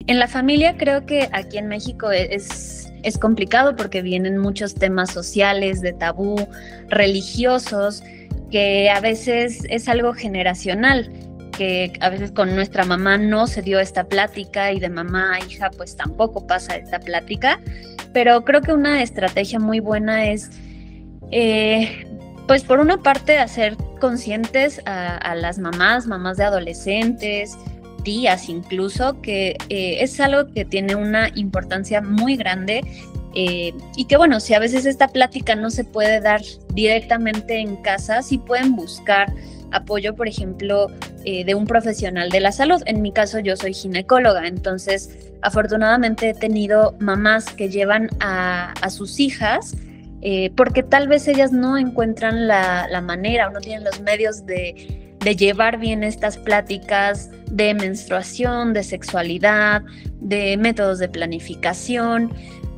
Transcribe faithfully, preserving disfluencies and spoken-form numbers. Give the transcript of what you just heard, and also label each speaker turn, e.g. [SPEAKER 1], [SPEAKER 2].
[SPEAKER 1] En la familia creo que aquí en México es, es complicado porque vienen muchos temas sociales, de tabú, religiosos, que a veces es algo generacional, que a veces con nuestra mamá no se dio esta plática y de mamá a hija pues tampoco pasa esta plática, pero creo que una estrategia muy buena es eh, pues por una parte hacer conscientes a, a las mamás, mamás de adolescentes, tías incluso, que eh, es algo que tiene una importancia muy grande eh, y que bueno, si a veces esta plática no se puede dar directamente en casa, sí pueden buscar apoyo, por ejemplo, eh, de un profesional de la salud. En mi caso yo soy ginecóloga, entonces afortunadamente he tenido mamás que llevan a, a sus hijas eh, porque tal vez ellas no encuentran la, la manera o no tienen los medios de, de llevar bien estas pláticas de menstruación, de sexualidad, de métodos de planificación.